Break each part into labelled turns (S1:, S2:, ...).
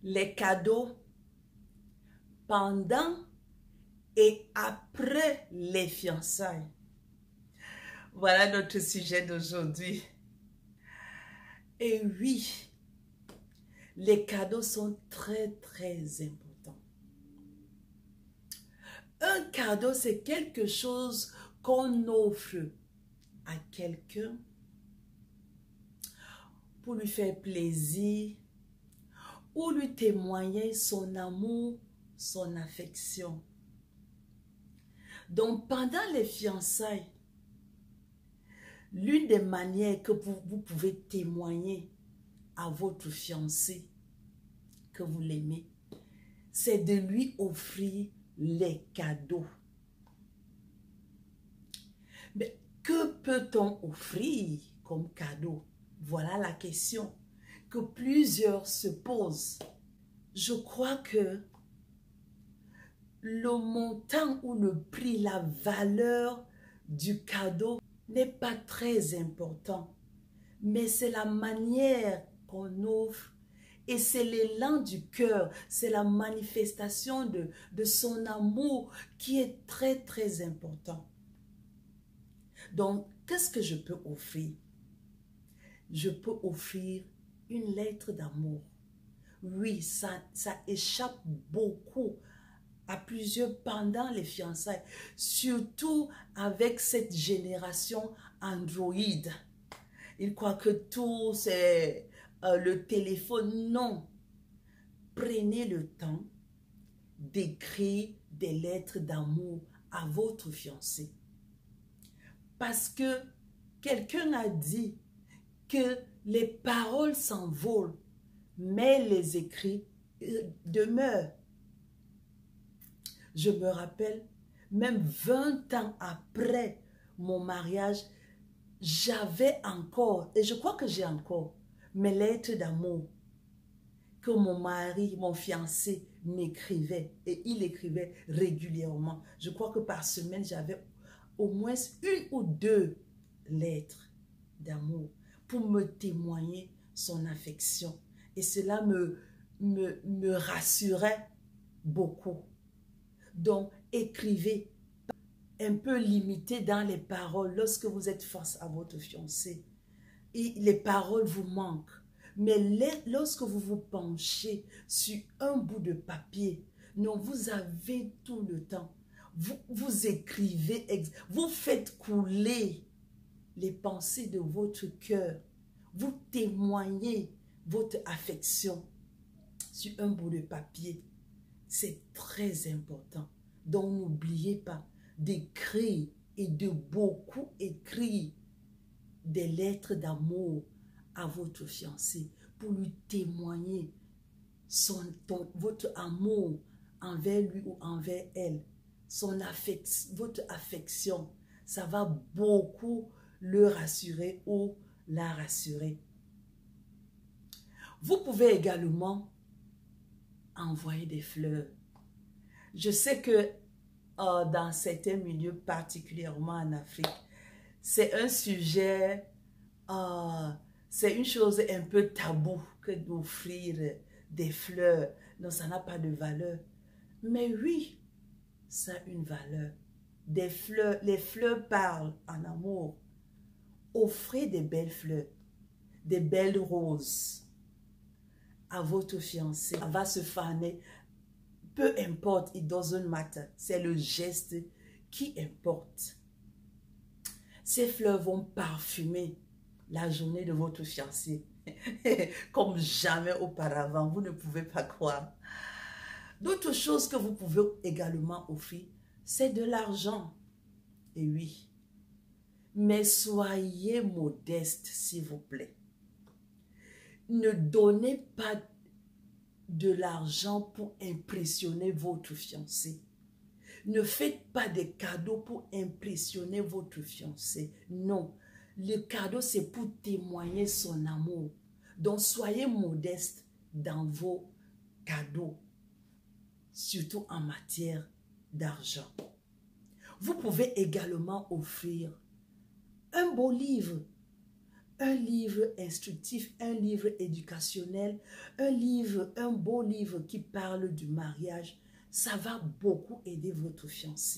S1: les cadeaux pendant et après les fiançailles. Voilà notre sujet d'aujourd'hui. Et oui, les cadeaux sont très importants. Un cadeau, c'est quelque chose qu'on offre à quelqu'un pour lui faire plaisir ou lui témoigner son amour, son affection. Donc, pendant les fiançailles, l'une des manières que vous pouvez témoigner à votre fiancé que vous l'aimez, c'est de lui offrir les cadeaux. Mais que peut-on offrir comme cadeau? Voilà la question que plusieurs se posent. Je crois que le montant ou le prix, la valeur du cadeau n'est pas très important, mais c'est la manière qu'on offre et c'est l'élan du cœur, c'est la manifestation de son amour qui est très important. Donc, qu'est-ce que je peux offrir? Je peux offrir une lettre d'amour. Oui, ça échappe beaucoup à plusieurs pendant les fiançailles, surtout avec cette génération Android. Ils croient que tout c'est le téléphone. Non. Prenez le temps d'écrire des lettres d'amour à votre fiancé. Parce que quelqu'un a dit que les paroles s'envolent, mais les écrits demeurent. Je me rappelle, même 20 ans après mon mariage, j'avais encore, et je crois que j'ai encore, mes lettres d'amour que mon mari, mon fiancé m'écrivait. Et il écrivait régulièrement. Je crois que par semaine, j'avais au moins 1 ou 2 lettres d'amour pour me témoigner son affection. Et cela me rassurait beaucoup. Donc, écrivez, un peu limité dans les paroles lorsque vous êtes face à votre fiancé. Et les paroles vous manquent. Mais lorsque vous vous penchez sur un bout de papier, non, vous avez tout le temps. Vous écrivez, vous faites couler les pensées de votre cœur. Vous témoignez votre affection sur un bout de papier. C'est très important. Donc, n'oubliez pas d'écrire et de beaucoup écrire des lettres d'amour à votre fiancé pour lui témoigner votre amour envers lui ou envers elle, votre affection. Ça va beaucoup le rassurer ou la rassurer. Vous pouvez également envoyer des fleurs. Je sais que dans certains milieux, particulièrement en Afrique, c'est un sujet, c'est une chose un peu tabou que d'offrir des fleurs. Non, ça n'a pas de valeur. Mais oui, ça a une valeur. Des fleurs, les fleurs parlent en amour. Offrez des belles fleurs, des belles roses à votre fiancé. Ça va se faner. Peu importe, it doesn't matter. C'est le geste qui importe. Ces fleurs vont parfumer la journée de votre fiancé comme jamais auparavant. Vous ne pouvez pas croire. D'autres choses que vous pouvez également offrir, c'est de l'argent. Et oui. Mais soyez modeste, s'il vous plaît. Ne donnez pas de l'argent pour impressionner votre fiancé. Ne faites pas des cadeaux pour impressionner votre fiancé. Non, le cadeau c'est pour témoigner son amour. Donc soyez modeste dans vos cadeaux, surtout en matière d'argent. Vous pouvez également offrir un beau livre, un livre instructif, un livre éducationnel, un beau livre qui parle du mariage, ça va beaucoup aider votre fiancé.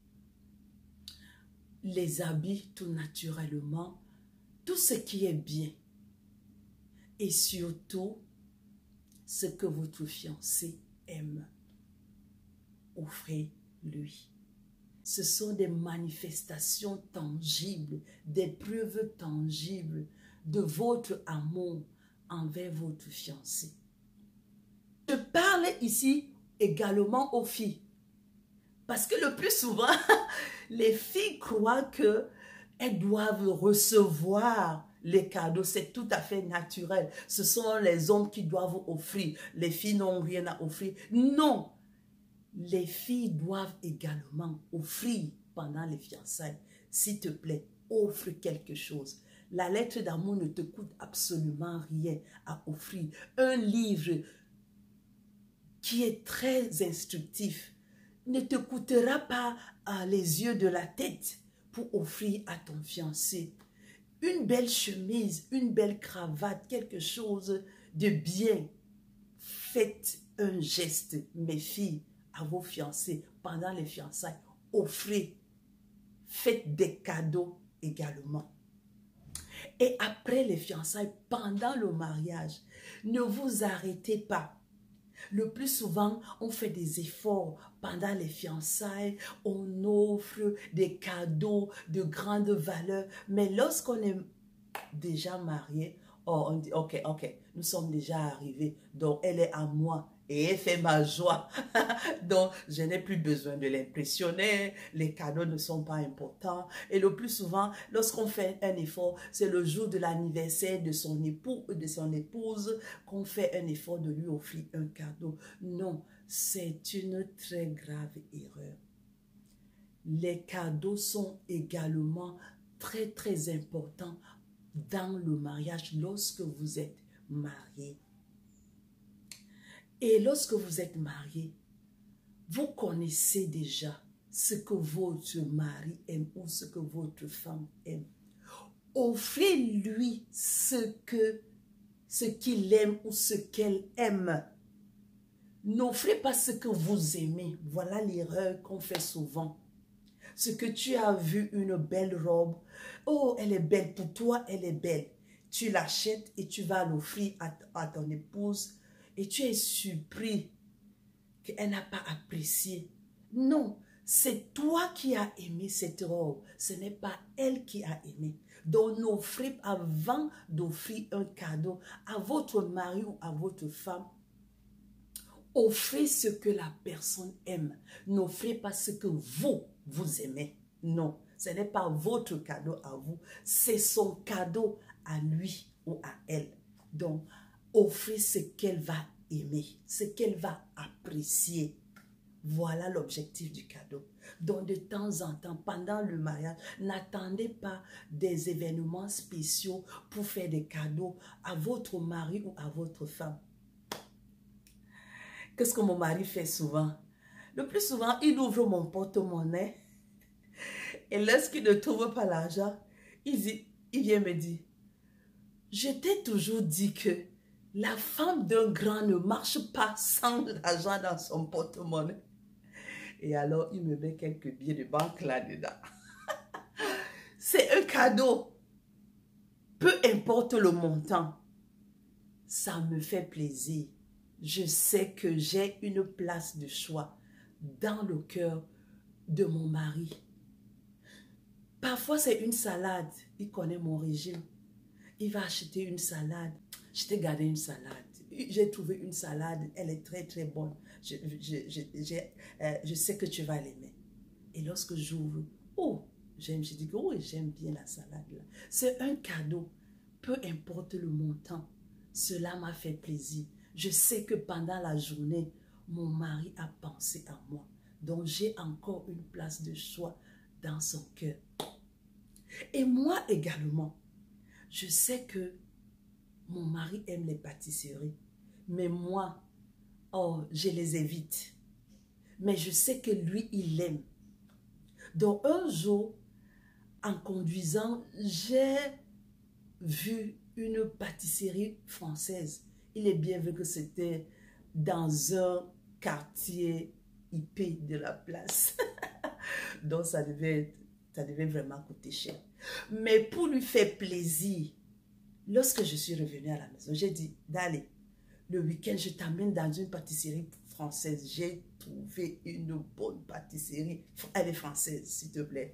S1: Les habits, tout naturellement, tout ce qui est bien. Et surtout, ce que votre fiancé aime, offrez-lui. Ce sont des manifestations tangibles, des preuves tangibles de votre amour envers votre fiancé. Je parle ici également aux filles. Parce que le plus souvent, les filles croient qu'elles doivent recevoir les cadeaux. C'est tout à fait naturel. Ce sont les hommes qui doivent offrir. Les filles n'ont rien à offrir. Non! Les filles doivent également offrir pendant les fiançailles. S'il te plaît, offre quelque chose. La lettre d'amour ne te coûte absolument rien à offrir. Un livre qui est très instructif ne te coûtera pas les yeux de la tête pour offrir à ton fiancé. Une belle chemise, une belle cravate, quelque chose de bien. Faites un geste, mes filles, à vos fiancés pendant les fiançailles. Offrez. Faites des cadeaux également. Et après les fiançailles, pendant le mariage, ne vous arrêtez pas. Le plus souvent, on fait des efforts pendant les fiançailles, on offre des cadeaux de grande valeur. Mais lorsqu'on est déjà marié, oh, on dit, ok, nous sommes déjà arrivés, donc elle est à moi et elle fait ma joie. Donc, je n'ai plus besoin de l'impressionner, les cadeaux ne sont pas importants. Et le plus souvent, lorsqu'on fait un effort, c'est le jour de l'anniversaire de son époux ou de son épouse qu'on fait un effort de lui offrir un cadeau. Non, c'est une très grave erreur. Les cadeaux sont également très, très importants dans le mariage lorsque vous êtes marié. Et lorsque vous êtes marié, vous connaissez déjà ce que votre mari aime ou ce que votre femme aime. Offrez-lui ce qu'il aime ou ce qu'elle aime. N'offrez pas ce que vous aimez. Voilà l'erreur qu'on fait souvent. Ce que tu as vu, une belle robe. Oh, elle est belle. Pour toi, elle est belle. Tu l'achètes et tu vas l'offrir à ton épouse. Et tu es surpris qu'elle n'a pas apprécié. Non, c'est toi qui as aimé cette robe. Ce n'est pas elle qui a aimé. Donc, n'offrez avant d'offrir un cadeau à votre mari ou à votre femme. Offrez ce que la personne aime. N'offrez pas ce que vous aimez. Non, ce n'est pas votre cadeau à vous. C'est son cadeau à lui ou à elle. Donc, offrez ce qu'elle va aimer, ce qu'elle va apprécier. Voilà l'objectif du cadeau. Donc, de temps en temps, pendant le mariage, n'attendez pas des événements spéciaux pour faire des cadeaux à votre mari ou à votre femme. Qu'est-ce que mon mari fait souvent? Le plus souvent, il ouvre mon porte-monnaie et lorsqu'il ne trouve pas l'argent, il vient me dire, je t'ai toujours dit que la femme d'un grand ne marche pas sans l'argent dans son porte-monnaie. Et alors, il me met quelques billets de banque là-dedans. C'est un cadeau. Peu importe le montant, ça me fait plaisir. Je sais que j'ai une place de choix dans le cœur de mon mari. Parfois, c'est une salade. Il connaît mon régime. Il va acheter une salade. Je t'ai gardé une salade. J'ai trouvé une salade. Elle est très, très bonne. Je sais que tu vas l'aimer. Et lorsque j'ouvre, oh, je dis que oui, j'aime bien la salade là. C'est un cadeau. Peu importe le montant. Cela m'a fait plaisir. Je sais que pendant la journée, mon mari a pensé à moi. Donc, j'ai encore une place de choix dans son cœur. Et moi également, je sais que mon mari aime les pâtisseries. Mais moi, oh, je les évite. Mais je sais que lui, il aime. Donc, un jour, en conduisant, j'ai vu une pâtisserie française. Il est bien vu que c'était dans un quartier hippé de la place. Donc ça devait vraiment coûter cher. Mais pour lui faire plaisir, lorsque je suis revenue à la maison, j'ai dit, d'aller, le week-end, je t'amène dans une pâtisserie française. J'ai trouvé une bonne pâtisserie. Elle est française, s'il te plaît.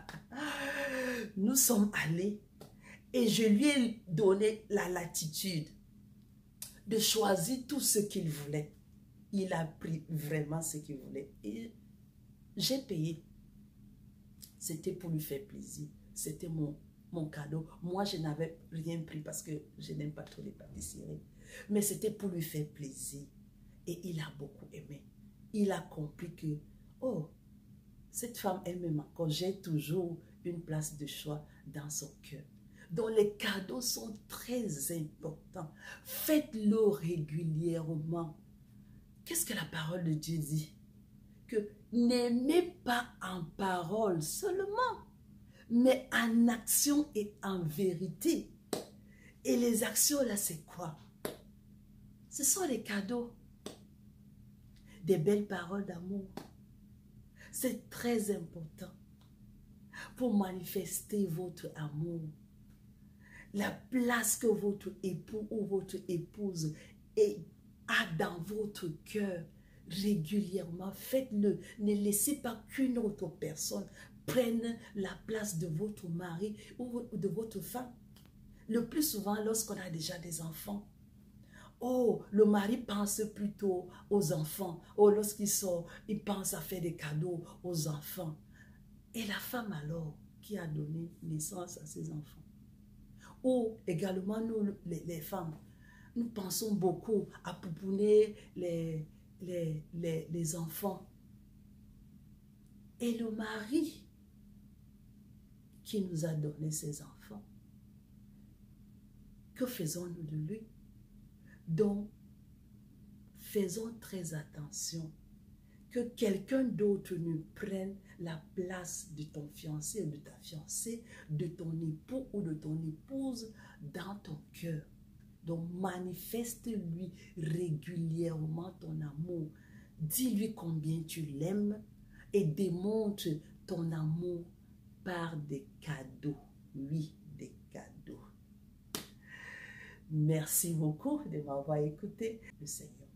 S1: Nous sommes allés et je lui ai donné la latitude de choisir tout ce qu'il voulait. Il a pris vraiment ce qu'il voulait. Et j'ai payé. C'était pour lui faire plaisir. C'était mon cadeau. Moi, je n'avais rien pris parce que je n'aime pas trop les pâtisseries. Mais c'était pour lui faire plaisir. Et il a beaucoup aimé. Il a compris que, oh, cette femme elle-même encore, j'ai toujours une place de choix dans son cœur. Donc les cadeaux sont très importants. Faites-le régulièrement. Qu'est-ce que la parole de Dieu dit? Que n'aimez pas en parole seulement, mais en action et en vérité. Et les actions là, c'est quoi? Ce sont les cadeaux. Des belles paroles d'amour. C'est très important pour manifester votre amour. La place que votre époux ou votre épouse a dans votre cœur régulièrement, faites-le. Ne laissez pas qu'une autre personne prenne la place de votre mari ou de votre femme. Le plus souvent, lorsqu'on a déjà des enfants, oh, le mari pense plutôt aux enfants. Oh, lorsqu'il sort, il pense à faire des cadeaux aux enfants. Et la femme alors, qui a donné naissance à ses enfants. Ou également, nous, les femmes, nous pensons beaucoup à pouponner les enfants. Et le mari qui nous a donné ses enfants, que faisons-nous de lui? Donc, faisons très attention que quelqu'un d'autre ne prenne la place de ton fiancé ou de ta fiancée, de ton époux ou de ton épouse dans ton cœur. Donc, manifeste-lui régulièrement ton amour. Dis-lui combien tu l'aimes et démontre ton amour par des cadeaux. Oui, des cadeaux. Merci beaucoup de m'avoir écouté. Le Seigneur